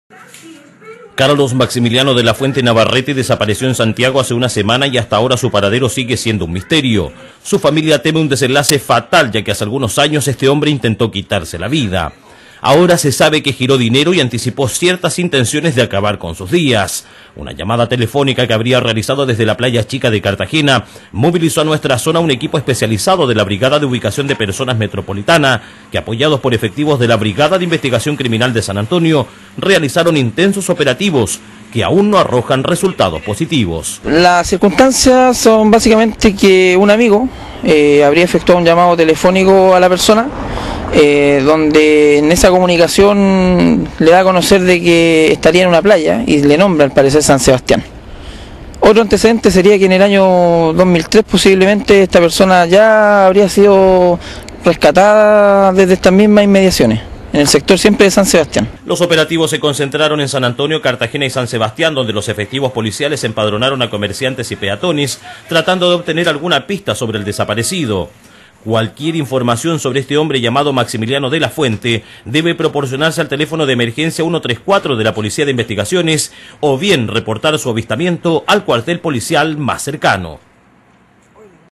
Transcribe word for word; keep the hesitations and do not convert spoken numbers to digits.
Carlos Maximiliano de la Fuente Navarrete desapareció en Santiago hace una semana y hasta ahora su paradero sigue siendo un misterio. Su familia teme un desenlace fatal, ya que hace algunos años este hombre intentó quitarse la vida. Ahora se sabe que giró dinero y anticipó ciertas intenciones de acabar con sus días. Una llamada telefónica que habría realizado desde la playa chica de Cartagena movilizó a nuestra zona un equipo especializado de la Brigada de Ubicación de Personas Metropolitana, que apoyados por efectivos de la Brigada de Investigación Criminal de San Antonio, realizaron intensos operativos que aún no arrojan resultados positivos. Las circunstancias son básicamente que un amigo eh, habría efectuado un llamado telefónico a la persona, Eh, donde en esa comunicación le da a conocer de que estaría en una playa y le nombra al parecer San Sebastián. Otro antecedente sería que en el año dos mil tres posiblemente esta persona ya habría sido rescatada desde estas mismas inmediaciones, en el sector siempre de San Sebastián. Los operativos se concentraron en San Antonio, Cartagena y San Sebastián, donde los efectivos policiales empadronaron a comerciantes y peatones tratando de obtener alguna pista sobre el desaparecido. Cualquier información sobre este hombre llamado Maximiliano de la Fuente debe proporcionarse al teléfono de emergencia ciento treinta y cuatro de la Policía de Investigaciones o bien reportar su avistamiento al cuartel policial más cercano.